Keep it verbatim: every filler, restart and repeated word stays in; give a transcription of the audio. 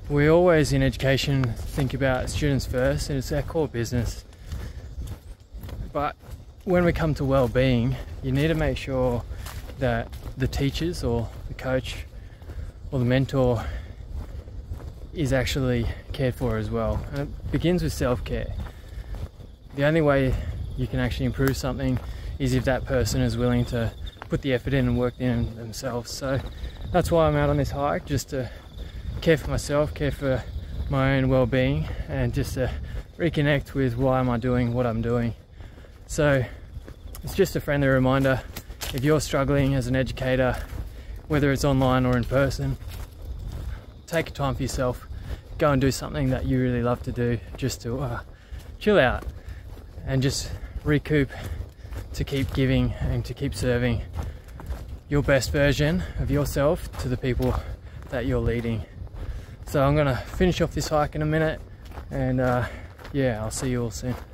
we always in education think about students first, and it's our core business. But when we come to well-being, you need to make sure that the teachers or the coach or the mentor is actually cared for as well. And it begins with self-care. The only way you can actually improve something is if that person is willing to put the effort in and work in themselves. So that's why I'm out on this hike, just to care for myself, care for my own well-being, and just to reconnect with why am I doing what I'm doing. So it's just a friendly reminder, if you're struggling as an educator, whether it's online or in person, take time for yourself, go and do something that you really love to do, just to uh, chill out and just recoup, to keep giving and to keep serving your best version of yourself to the people that you're leading. So I'm gonna finish off this hike in a minute, and uh, yeah, I'll see you all soon.